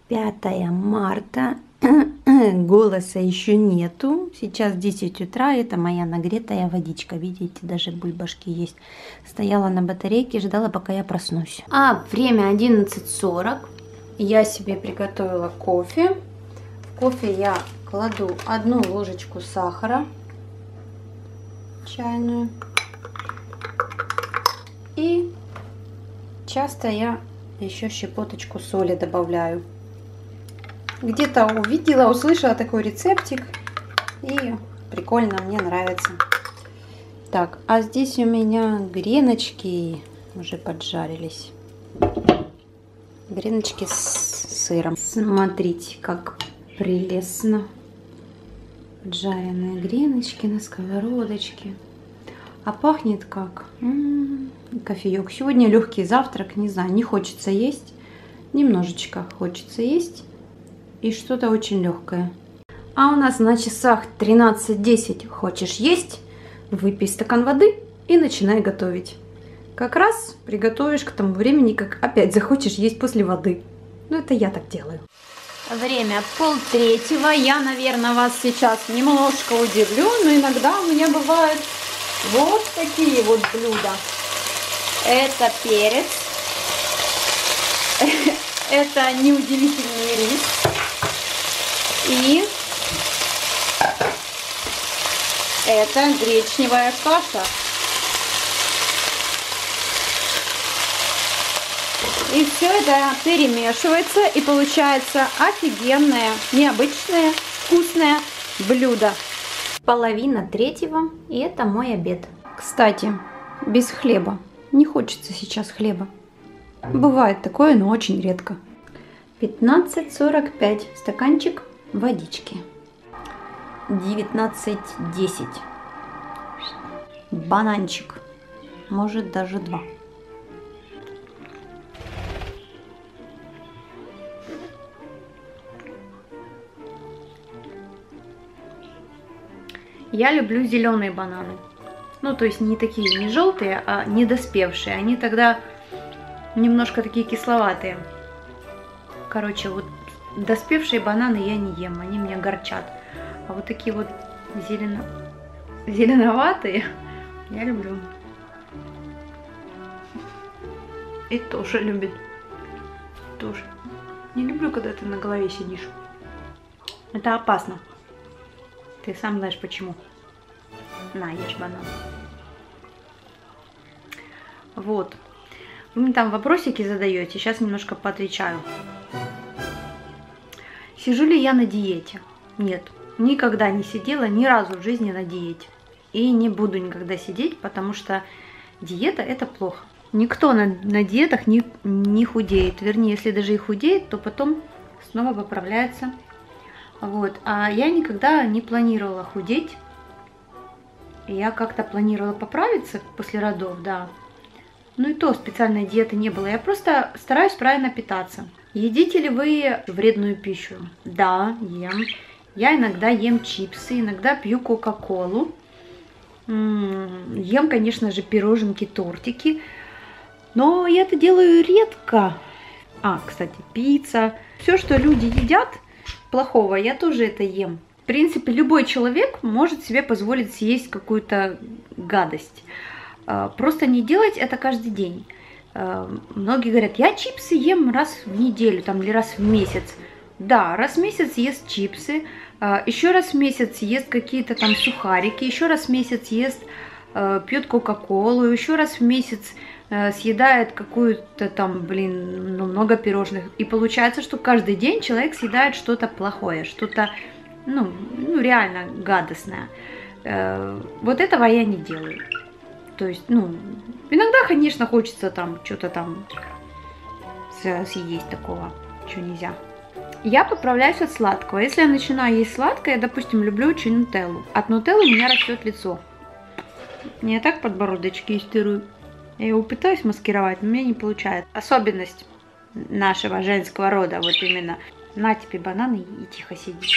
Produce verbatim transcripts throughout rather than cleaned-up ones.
пятое марта. Голоса еще нету. Сейчас десять утра. Это моя нагретая водичка. Видите, даже бульбашки есть. Стояла на батарейке, ждала, пока я проснусь. А время одиннадцать сорок. Я себе приготовила кофе. В кофе я кладу одну ложечку сахара чайную. И часто я еще щепоточку соли добавляю. Где-то увидела, услышала такой рецептик. И прикольно, мне нравится. Так, а здесь у меня греночки уже поджарились. Греночки с сыром. Смотрите, как прелестно. Поджаренные греночки на сковородочке. А пахнет как? М-м-м, кофеек. Сегодня легкий завтрак, не знаю, не хочется есть. Немножечко хочется есть. И что-то очень легкое. А у нас на часах тринадцать десять. Хочешь есть? Выпей стакан воды и начинай готовить. Как раз приготовишь к тому времени, как опять захочешь есть после воды. Ну, это я так делаю. Время полтретьего. Я, наверное, вас сейчас немножко удивлю, но иногда у меня бывают вот такие вот блюда. Это перец. Это неудивительный рис. И это гречневая каша. И все это перемешивается, и получается офигенное, необычное, вкусное блюдо. Половина третьего, и это мой обед. Кстати, без хлеба. Не хочется сейчас хлеба. Бывает такое, но очень редко. пятнадцать сорок пять. Стаканчик водички. девятнадцать десять. Бананчик. Может, даже два. Я люблю зеленые бананы. Ну, то есть не такие, не желтые, а недоспевшие. Они тогда немножко такие кисловатые. Короче, вот доспевшие бананы я не ем, они меня горчат. А вот такие вот зелено... зеленоватые я люблю. И тоже любит. Тоже. Не люблю, когда ты на голове сидишь. Это опасно. Ты сам знаешь почему. На, ешь банан. Вот. Вы мне там вопросики задаете, сейчас немножко поотвечаю. Сижу ли я на диете? Нет. Никогда не сидела ни разу в жизни на диете. И не буду никогда сидеть, потому что диета это плохо. Никто на, на диетах не, не худеет. Вернее, если даже и худеет, то потом снова поправляется. Вот. А я никогда не планировала худеть. Я как-то планировала поправиться после родов, да. Ну и то специальной диеты не было. Я просто стараюсь правильно питаться. Едите ли вы вредную пищу? Да, ем. Я иногда ем чипсы, иногда пью кока-колу. Ем, конечно же, пироженки, тортики. Но я это делаю редко. А, кстати, пицца. Все, что люди едят плохого, я тоже это ем. В принципе, любой человек может себе позволить съесть какую-то гадость. Просто не делать это каждый день. Многие говорят, я чипсы ем раз в неделю там, или раз в месяц. Да, раз в месяц ест чипсы, еще раз в месяц ест какие-то там сухарики, еще раз в месяц ест, пьет кока-колу, еще раз в месяц съедает какую-то там, блин, ну, много пирожных. И получается, что каждый день человек съедает что-то плохое, что-то, ну, ну, реально гадостное. Вот этого я не делаю. То есть, ну, иногда, конечно, хочется там что-то там съесть такого, что нельзя. Я поправляюсь от сладкого. Если я начинаю есть сладкое, я, допустим, люблю очень нутеллу. От нутеллы у меня растет лицо. Я так подбородочки истырую. Я его пытаюсь маскировать, но у меня не получается. Особенность нашего женского рода, вот именно. На тебе бананы и тихо сиди.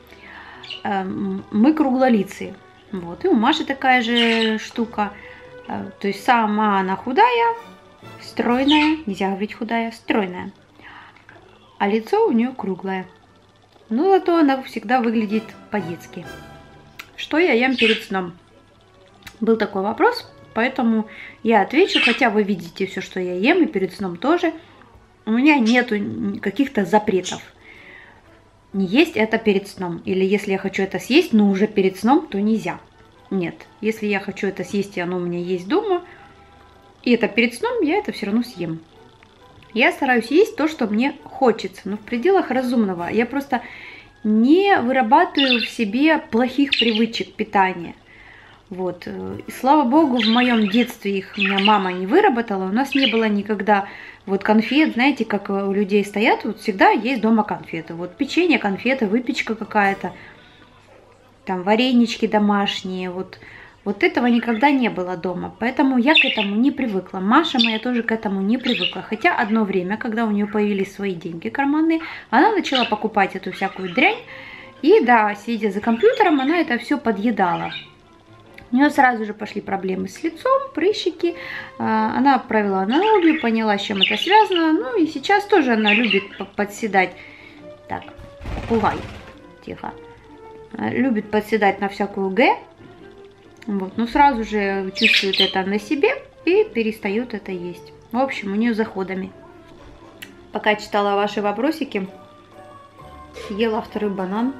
Мы круглолицые. Вот. И у Маши такая же штука. То есть сама она худая, стройная. Нельзя говорить худая, стройная. а лицо у нее круглое. Но зато она всегда выглядит по-детски. Что я ем перед сном? Был такой вопрос, поэтому я отвечу, хотя вы видите все, что я ем, и перед сном тоже. У меня нету каких-то запретов. Не есть это перед сном. Или если я хочу это съесть, но уже перед сном, то нельзя. Нет. Если я хочу это съесть, и оно у меня есть дома, и это перед сном, я это все равно съем. Я стараюсь есть то, что мне хочется, но в пределах разумного. Я просто не вырабатываю в себе плохих привычек питания. Вот. И слава богу, в моем детстве их у меня мама не выработала. У нас не было никогда вот конфет, знаете, как у людей стоят, вот всегда есть дома конфеты. Вот печенье, конфеты, выпечка какая-то, там варенички домашние, вот. Вот этого никогда не было дома, поэтому я к этому не привыкла. Маша моя тоже к этому не привыкла. Хотя одно время, когда у нее появились свои деньги карманные, она начала покупать эту всякую дрянь. И да, сидя за компьютером, она это все подъедала. У нее сразу же пошли проблемы с лицом, прыщики. Она провела аналогию, поняла, с чем это связано. Ну и сейчас тоже она любит подседать. Так, попугай, тихо. Любит подседать на всякую Г. Вот, но сразу же чувствует это на себе и перестает это есть. В общем, у нее заходами. Пока читала ваши вопросики, съела второй банан.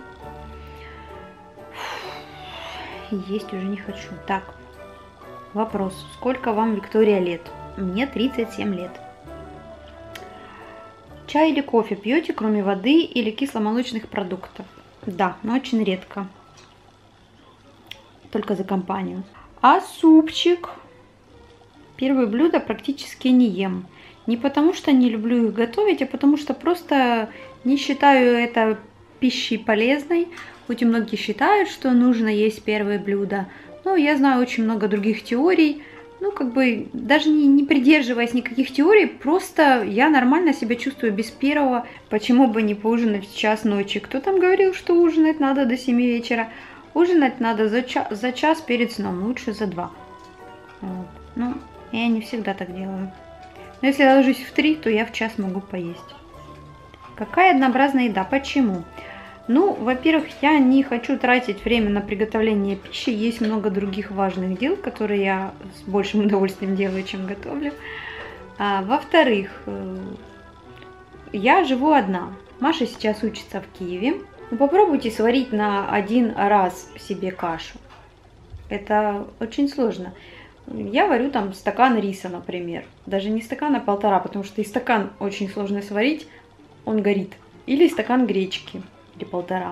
Есть уже не хочу. Так, вопрос. Сколько вам, Виктория, лет? Мне тридцать семь лет. Чай или кофе пьете, кроме воды или кисломолочных продуктов? Да, но очень редко. Только за компанию. А супчик? Первое блюдо практически не ем. Не потому что не люблю их готовить, а потому что просто не считаю это пищей полезной. Хоть и многие считают, что нужно есть первое блюдо. Но я знаю очень много других теорий. Ну, как бы, даже не, не придерживаясь никаких теорий, просто я нормально себя чувствую без первого. Почему бы не поужинать в час ночи? Кто там говорил, что ужинать надо до семи вечера? Ужинать надо за час, за час перед сном, лучше за два. Вот. Ну, я не всегда так делаю. Но если я ложусь в три, то я в час могу поесть. Какая однообразная еда? Почему? Ну, во-первых, я не хочу тратить время на приготовление пищи. Есть много других важных дел, которые я с большим удовольствием делаю, чем готовлю. А, во-вторых, я живу одна. Маша сейчас учится в Киеве. Ну, попробуйте сварить на один раз себе кашу. Это очень сложно. Я варю там стакан риса, например. Даже не стакан, а полтора, потому что и стакан очень сложно сварить, он горит. Или стакан гречки, или полтора.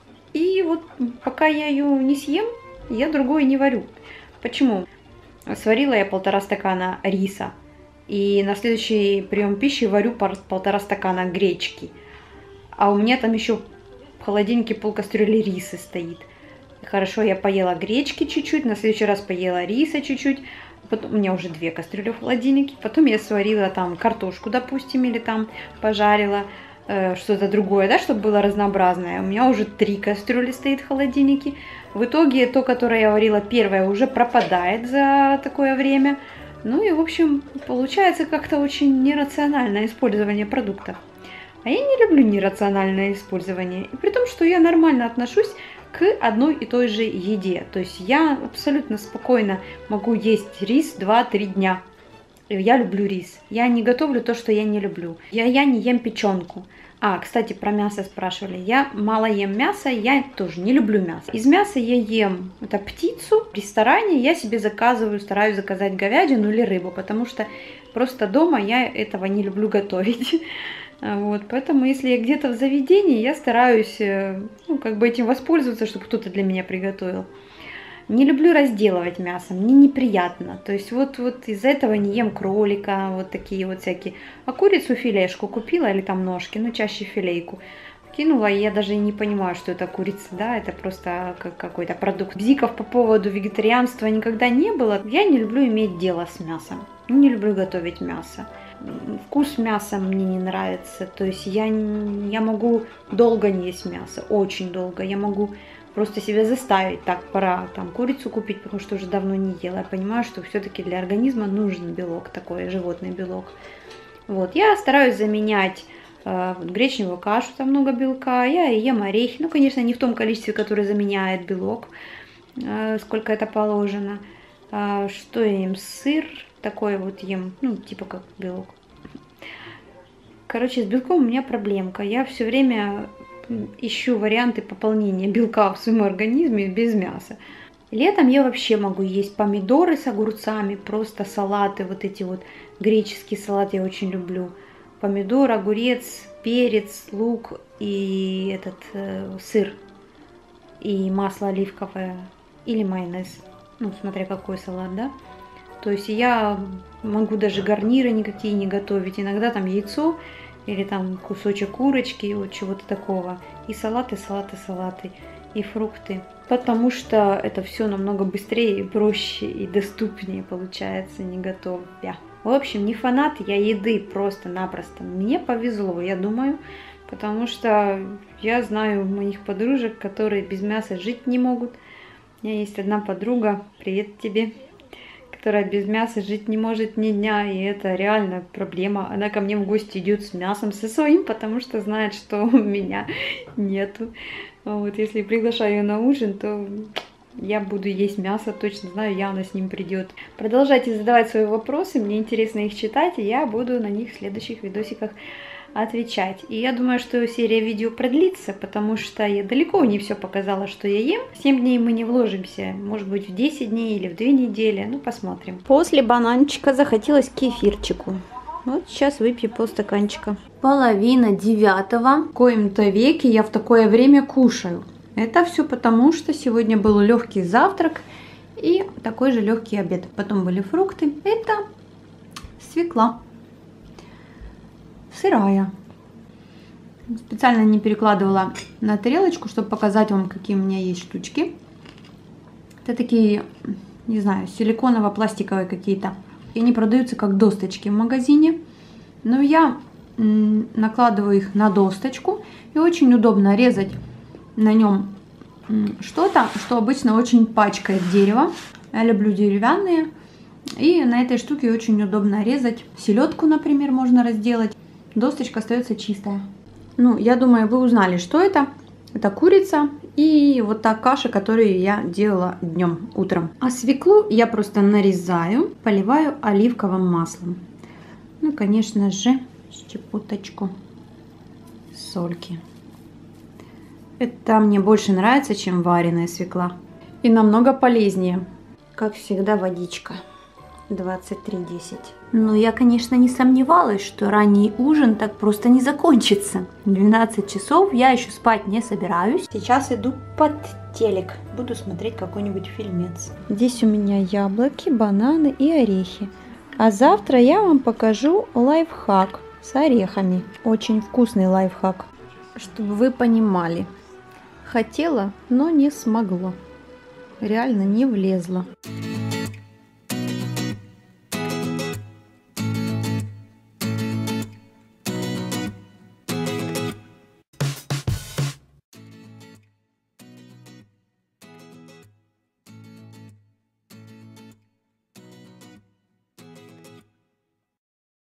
И вот пока я ее не съем, я другое не варю. Почему? Сварила я полтора стакана риса. И на следующий прием пищи варю полтора стакана гречки. А у меня там еще в холодильнике полкастрюли риса стоит. Хорошо, я поела гречки чуть-чуть, на следующий раз поела риса чуть-чуть. Потом, у меня уже две кастрюли в холодильнике. Потом я сварила там картошку, допустим, или там пожарила э, что-то другое, да, чтобы было разнообразное. У меня уже три кастрюли стоит в холодильнике. В итоге то, которое я варила первое, уже пропадает за такое время. Ну и, в общем, получается как-то очень нерациональное использование продуктов. А я не люблю нерациональное использование. И при том, что я нормально отношусь к одной и той же еде. То есть я абсолютно спокойно могу есть рис два-три дня. Я люблю рис. Я не готовлю то, что я не люблю. Я, я не ем печенку. А, кстати, про мясо спрашивали. Я мало ем мясо, я тоже не люблю мясо. Из мяса я ем это птицу. В ресторане я себе заказываю, стараюсь заказать говядину или рыбу, потому что просто дома я этого не люблю готовить. Вот, поэтому, если я где-то в заведении, я стараюсь, ну, как бы этим воспользоваться, чтобы кто-то для меня приготовил. Не люблю разделывать мясо, мне неприятно. То есть вот, вот из-за этого не ем кролика, вот такие вот всякие. А курицу филешку купила или там ножки, ну чаще филейку. Кинула, и я даже не понимаю, что это курица, да, это просто как какой-то продукт. Бзиков по поводу вегетарианства никогда не было. Я не люблю иметь дело с мясом, не люблю готовить мясо. Вкус мяса мне не нравится, то есть я, я могу долго не есть мясо, очень долго. Я могу просто себя заставить, так, пора там курицу купить, потому что уже давно не ела. Я понимаю, что все-таки для организма нужен белок, такой животный белок. Вот, я стараюсь заменять э, гречневую кашу, там много белка. Я ем орехи, ну, конечно, не в том количестве, которое заменяет белок, э, сколько это положено. Э, что я ем? Сыр такой вот ем, ну, типа как белок. Короче, с белком у меня проблемка. Я все время ищу варианты пополнения белка в своем организме без мяса. Летом я вообще могу есть помидоры с огурцами, просто салаты, вот эти вот, греческий салат я очень люблю. Помидор, огурец, перец, лук и этот э, сыр, и масло оливковое или майонез, ну, смотря какой салат, да. То есть я могу даже гарниры никакие не готовить, иногда там яйцо или там кусочек курочки, вот чего-то такого, и салаты, салаты, салаты, и фрукты. Потому что это все намного быстрее, проще и доступнее получается, не готовя. В общем, не фанат я еды просто-напросто. Мне повезло, я думаю, потому что я знаю моих подружек, которые без мяса жить не могут. У меня есть одна подруга, привет тебе, которая без мяса жить не может ни дня, и это реально проблема. Она ко мне в гости идет с мясом со своим, потому что знает, что у меня нету. Вот, если приглашаю ее на ужин, то я буду есть мясо, точно знаю, явно с ним придет. Продолжайте задавать свои вопросы, мне интересно их читать, и я буду на них в следующих видосиках отвечать. И я думаю, что серия видео продлится, потому что я далеко не все показала, что я ем. семь дней мы не вложимся, может быть в десять дней или в две недели, ну посмотрим. После бананчика захотелось кефирчику. Вот сейчас выпью полстаканчика. Половина девятого. В коем-то веке я в такое время кушаю. Это все потому, что сегодня был легкий завтрак и такой же легкий обед. Потом были фрукты. Это свекла. Сырая. Специально не перекладывала на тарелочку, чтобы показать вам, какие у меня есть штучки. Это такие, не знаю, силиконово-пластиковые какие-то. И они продаются как досточки в магазине. Но я накладываю их на досточку. И очень удобно резать на нем что-то, что обычно очень пачкает дерево. Я люблю деревянные. И на этой штуке очень удобно резать. Селедку, например, можно разделать. Досточка остается чистая. Ну, я думаю, вы узнали, что это. Это курица и вот та каша, которую я делала днем, утром. А свеклу я просто нарезаю, поливаю оливковым маслом. Ну, конечно же, щепоточку сольки. Это мне больше нравится, чем вареная свекла. И намного полезнее. Как всегда, водичка. двадцать три десять. Но я, конечно, не сомневалась, что ранний ужин так просто не закончится. двенадцать часов, я еще спать не собираюсь. Сейчас иду под телек. Буду смотреть какой-нибудь фильмец. Здесь у меня яблоки, бананы и орехи. А завтра я вам покажу лайфхак с орехами. Очень вкусный лайфхак. Чтобы вы понимали. Хотела, но не смогла. Реально не влезла.